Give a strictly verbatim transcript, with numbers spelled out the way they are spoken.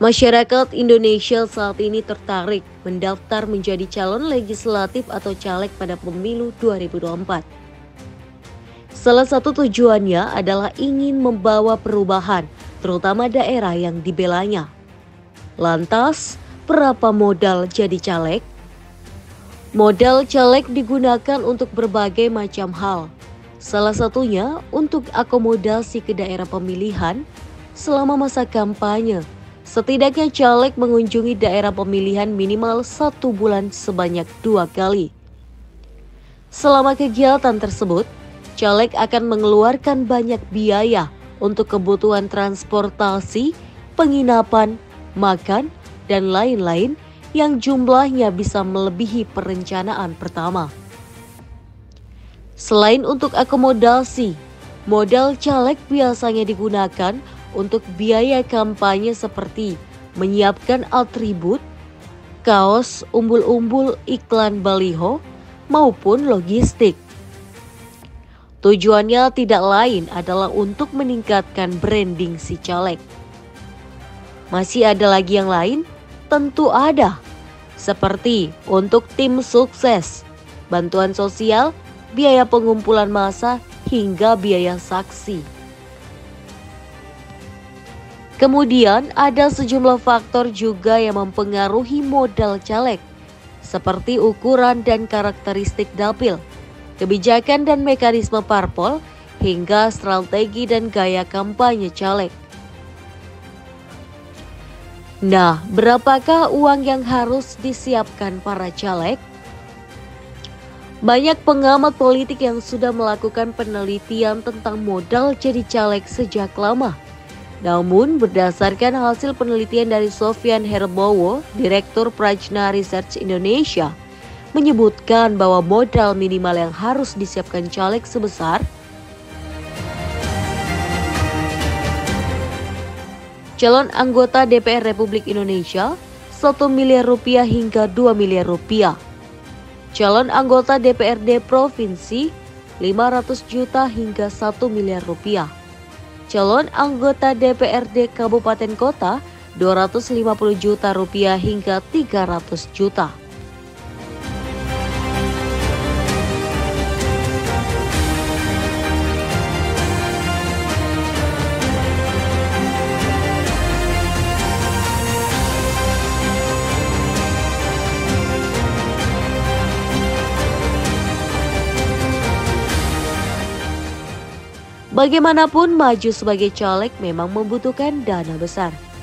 Masyarakat Indonesia saat ini tertarik mendaftar menjadi calon legislatif atau caleg pada pemilu dua ribu dua puluh empat. Salah satu tujuannya adalah ingin membawa perubahan, terutama daerah yang dibelanya. Lantas, berapa modal jadi caleg? Modal caleg digunakan untuk berbagai macam hal. Salah satunya untuk akomodasi ke daerah pemilihan selama masa kampanye. Setidaknya caleg mengunjungi daerah pemilihan minimal satu bulan sebanyak dua kali. Selama kegiatan tersebut, caleg akan mengeluarkan banyak biaya untuk kebutuhan transportasi, penginapan, makan, dan lain-lain yang jumlahnya bisa melebihi perencanaan pertama. Selain untuk akomodasi, modal caleg biasanya digunakan untuk biaya kampanye seperti menyiapkan atribut, kaos, umbul-umbul, iklan baliho, maupun logistik. Tujuannya tidak lain adalah untuk meningkatkan branding si caleg. Masih ada lagi yang lain? Tentu ada. Seperti untuk tim sukses, bantuan sosial, biaya pengumpulan massa, hingga biaya saksi. Kemudian ada sejumlah faktor juga yang mempengaruhi modal caleg, seperti ukuran dan karakteristik dapil, kebijakan dan mekanisme parpol, hingga strategi dan gaya kampanye caleg. Nah, berapakah uang yang harus disiapkan para caleg? Banyak pengamat politik yang sudah melakukan penelitian tentang modal jadi caleg sejak lama. Namun, berdasarkan hasil penelitian dari Sofyan Herbowo, Direktur Prajna Research Indonesia, menyebutkan bahwa modal minimal yang harus disiapkan caleg sebesar calon anggota D P R Republik Indonesia satu miliar rupiah hingga dua miliar rupiah. Calon anggota D P R D Provinsi lima ratus juta hingga satu miliar rupiah. Calon anggota D P R D Kabupaten Kota dua ratus lima puluh juta rupiah hingga tiga ratus juta. Bagaimanapun, maju sebagai caleg memang membutuhkan dana besar.